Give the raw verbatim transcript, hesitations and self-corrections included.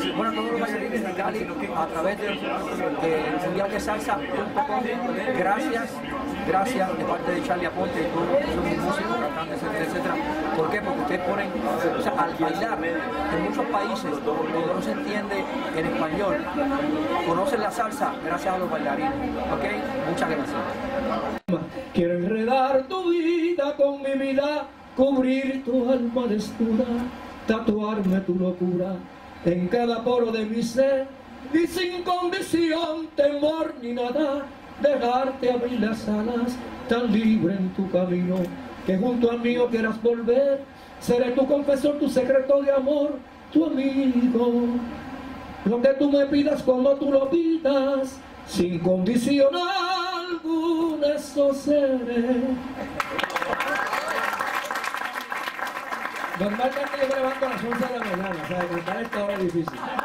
Bueno, todos los bailarines de Cali, a través del eh, Mundial de Salsa punto com, gracias, gracias de parte de Charlie Aponte y todos los músicos, cantantes, etcétera, etcétera. ¿Por qué? Porque ustedes ponen, o sea, al bailar en muchos países donde no se entiende en español, conocen la salsa gracias a los bailarines. ¿Ok? Muchas gracias. Quiero enredar tu vida con mi vida, cubrir tu alma desnuda, tatuarme tu locura en cada poro de mi ser, y sin condición, temor ni nada, dejarte abrir las alas, tan libre en tu camino, que junto al mío quieras volver. Seré tu confesor, tu secreto de amor, tu amigo. Lo que tú me pidas cuando tú lo pidas, sin condición alguna, eso seré. Normalmente yo me levanto a las once de la mañana, o sea, cantar esta hora es difícil.